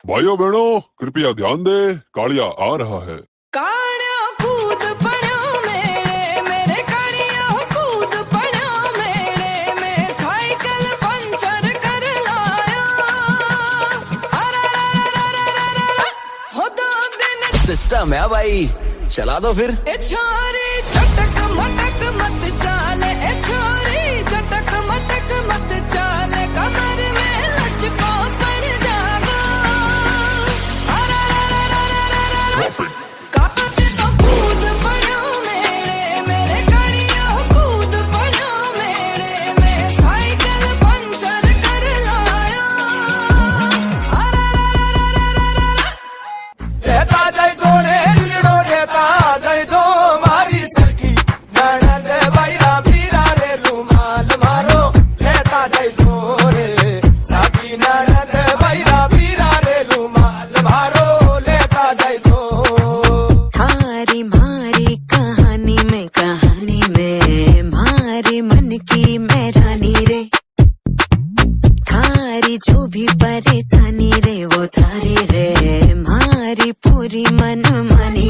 भाइयों बहनों कृपया ध्यान दे, कालिया आ रहा है। कालिया कूद पड़ो मेरे मेरे कालिया कूद पड़ो मेरे में साइकिल पंचर कर लाया। हो 2 दिन सिस्टम है भाई, चला दो फिर। ए छोरी चटक मटक मत चाले, ए छोरी चटक मटक मत चाले, कमर में लचको पड़ जागा। कूद पड़ो मेरे मेरे कालिया कूद पड़ो मेरे में साइकिल पंचर कर लाया। लेता जाए जोड़े रिड़ो, लेता जाए जो मारी सखी ननद बैरा भीरा रे रुमाल मारो। लेता जाए जोड़े सखी ननद बैरा भीरा रे रुमाल मारो। लेता जाए जो थारी मारी कहानी में मारी मन की मैं रानी रे। थारी जो भी परेशानी रे वो थारी रे, मारी पूरी मन मानी